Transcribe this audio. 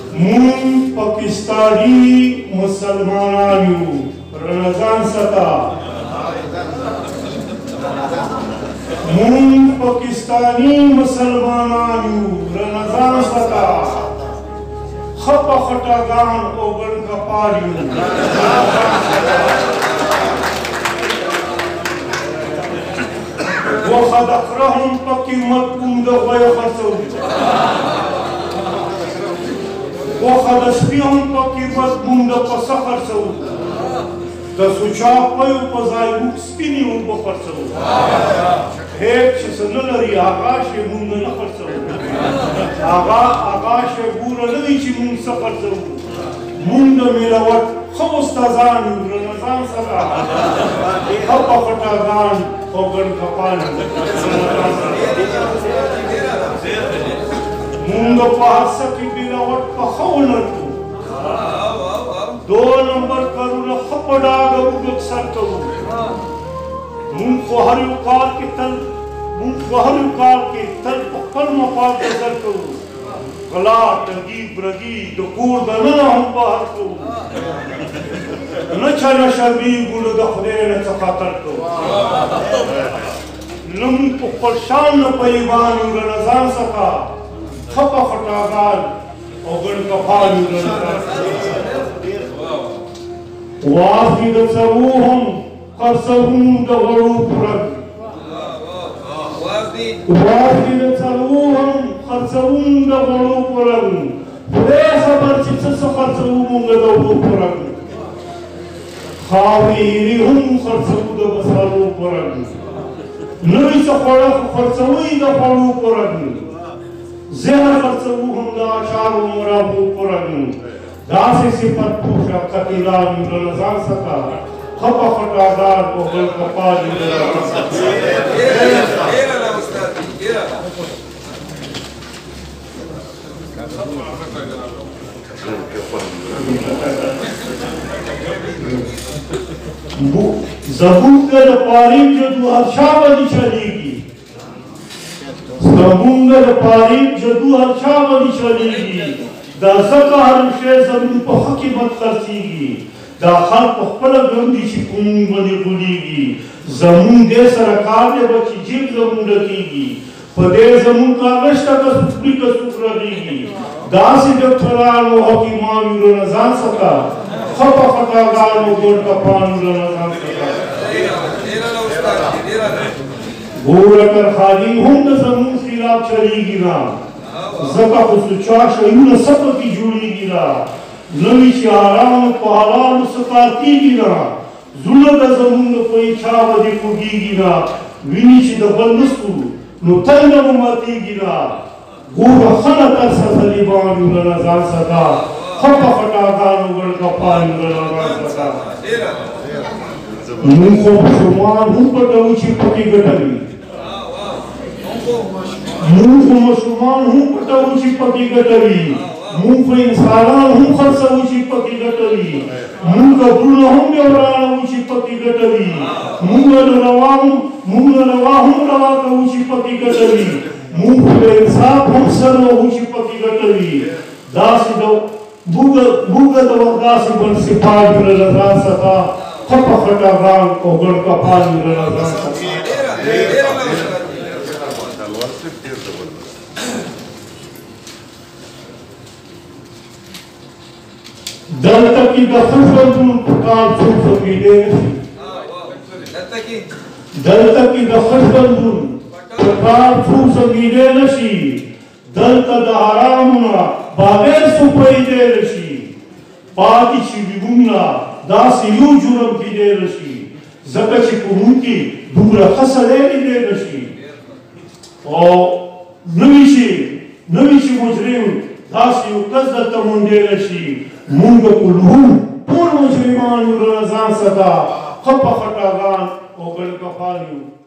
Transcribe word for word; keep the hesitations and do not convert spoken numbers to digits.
مون پاکستانی مسلمانانیو رمضان ستا مون پاکستانی مسلمانانیو رمضان ستا خپا خطاگان اوگن کپاریو وخد اقرهم پاکی مدکون دا غوی خرسو وخد اسپیهم پاکی مدکون دا پسا خرسو دا سوچاق پایو پزایبوک سپینیو بخرسو هیچ سنلری آغاش مون نخرسو آغا آغاش بورا نوی چی مون سخرسو مون دا میلوات خب استازانیو رمضان ستا خب خطاگان اوگن کپانیو مون دا پاہسا کی میلوات پخولنتو دو نمبر کرونا خب ڈاگا اوگک سرکو مون خوہر اقال کی تل مون خوہر اقال کی تل پخل مفاد نظر کو غلا تنگیب رگی دکور دننا ہم باہر کو نچا نشرمی گوڑ دخلین سخاطر کو نم پخل شان پیبانی رنزان سکا خپا خطاگان اوگن کپانی رنزان سکا وافی دسروهم قرصهم دغلو پرد وافی دسروهم قرصهم دغلو پرد خدای خبر چی سس قرصهم دغلو پرد خاویرهم قرصهم دغلو پرد نوی سخوڑا قرصوی دغلو پرد زهر قرصهم داشار مرابو پرد داسی صفت پوشا قتیلان رمضان سکا خپا خطاگان کو گل کپانی رمضان سکا ایرہ نا استاد ایرہ زبون در پاریم جدو ہر شابدی چلی گی زبون در پاریم جدو ہر شابدی چلی گی دا زکا هر شے زمین پا حکیمت خرسیگی دا خلق خپل گردی چی کمون بنی بلیگی زمون دے سرکار دے بچی جیب زمون رکیگی پا دے زمون کا غشتا کا سکری کا سکر رکیگی دا سی ڈکٹران و حکیمان و رنزان سکا خپا خطاگان و گرد کپان و رنزان سکا گورا کر خالی ہم دا زمون خلاف چلیگی نا زکا خسوچا شایون سپا کی جوڑی گیرا نوی چی آرام پہلان سپارتی گیرا زلد زمون پئی چاو دی کگی گیرا وینی چی دبل نسکو نو تین مماتی گیرا گورا خلطر سا ظلیبان رنزان سکا خپا خطاگان گل کپان رنزان سکا نون خوب شمان ہم پتاو چی پکی گٹلی مون کو مسلمان ہوں پتاو چی پکی گٹلی مون کو انسانان ہوں خرساو چی پکی گٹلی مون کا بلو ہم بیورانو چی پکی گٹلی مون کا نواہم مون کا نواہم رواکو چی پکی گٹلی مون کو انصاف ہم سرو چی پکی گٹلی داسی دو بوگا دو داسی بن سپاج رنزان سکا خپا خطاگان کو گڑ کپانی رنزان سکا دلتا کی دخل دون پکار سو سمیدے نشی دلتا کی دخل دون پکار سو سمیدے نشی دلتا دا حرامنا بغیر سو پیدے نشی پاکی چی بیگونا دا سیو جرم کی دے نشی زکا چی پرون کی دورا خسلے کی دے نشی اور نوی چی نوی چی مجرم داسی و قصد تمندے نشی مونگا کلہم پور مجرمان رنزان ستا خپا خطاگان اوگل کپانیو